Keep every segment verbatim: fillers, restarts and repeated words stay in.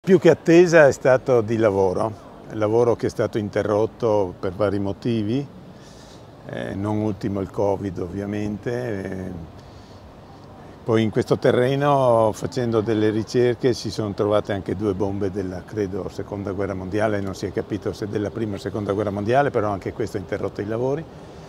Più che attesa è stato di lavoro, il lavoro che è stato interrotto per vari motivi, eh, non ultimo il Covid ovviamente. Eh, poi in questo terreno, facendo delle ricerche, si sono trovate anche due bombe della, credo, seconda guerra mondiale, non si è capito se della prima o seconda guerra mondiale, però anche questo ha interrotto i lavori.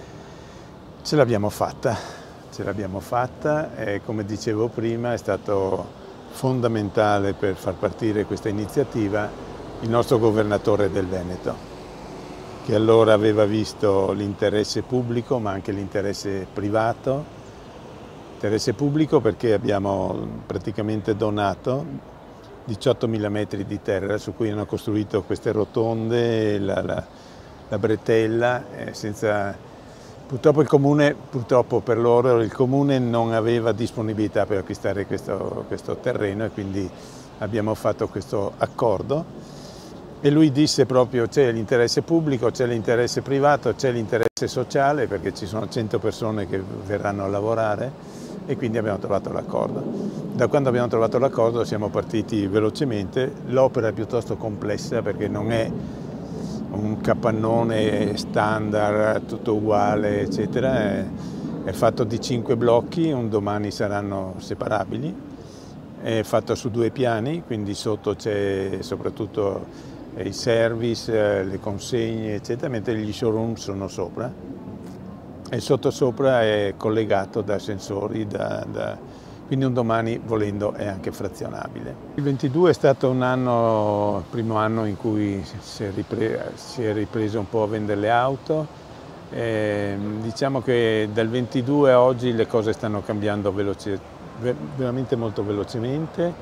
Ce l'abbiamo fatta, ce l'abbiamo fatta e come dicevo prima è stato fondamentale per far partire questa iniziativa il nostro governatore del Veneto, che allora aveva visto l'interesse pubblico ma anche l'interesse privato. Interesse pubblico perché abbiamo praticamente donato diciottomila metri di terra su cui hanno costruito queste rotonde, la, la, la bretella, eh, senza... Purtroppo il comune, purtroppo per loro, il comune non aveva disponibilità per acquistare questo, questo terreno e quindi abbiamo fatto questo accordo e lui disse proprio c'è l'interesse pubblico, c'è l'interesse privato, c'è l'interesse sociale perché ci sono cento persone che verranno a lavorare e quindi abbiamo trovato l'accordo. Da quando abbiamo trovato l'accordo siamo partiti velocemente, l'opera è piuttosto complessa perché non è un capannone standard, tutto uguale, eccetera, è, è fatto di cinque blocchi, un domani saranno separabili, è fatto su due piani, quindi sotto c'è soprattutto i service, le consegne, eccetera, mentre gli showroom sono sopra e sotto sopra è collegato da sensori, da, da quindi un domani, volendo, è anche frazionabile. Il ventidue è stato un anno, il primo anno in cui si è, ripre- si è ripreso un po' a vendere le auto. E diciamo che dal ventidue a oggi le cose stanno cambiando veloce, veramente molto velocemente.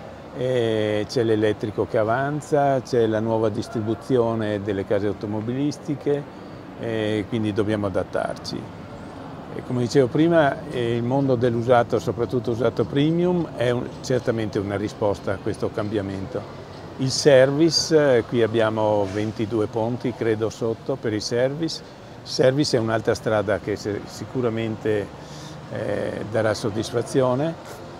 C'è l'elettrico che avanza, c'è la nuova distribuzione delle case automobilistiche, e quindi dobbiamo adattarci. Come dicevo prima, il mondo dell'usato, soprattutto usato premium, è un, certamente una risposta a questo cambiamento. Il service, qui abbiamo ventidue ponti, credo, sotto per il service. Il service è un'altra strada che sicuramente eh, darà soddisfazione,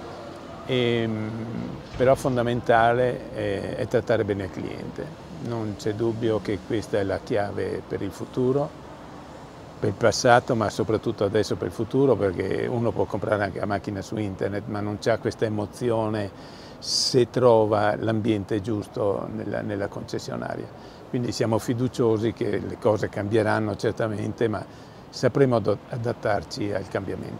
e, però fondamentale è, è trattare bene il cliente. Non c'è dubbio che questa è la chiave per il futuro. Per il passato, ma soprattutto adesso per il futuro, perché uno può comprare anche la macchina su internet, ma non c'ha questa emozione se trova l'ambiente giusto nella, nella concessionaria. Quindi siamo fiduciosi che le cose cambieranno certamente, ma sapremo adattarci al cambiamento.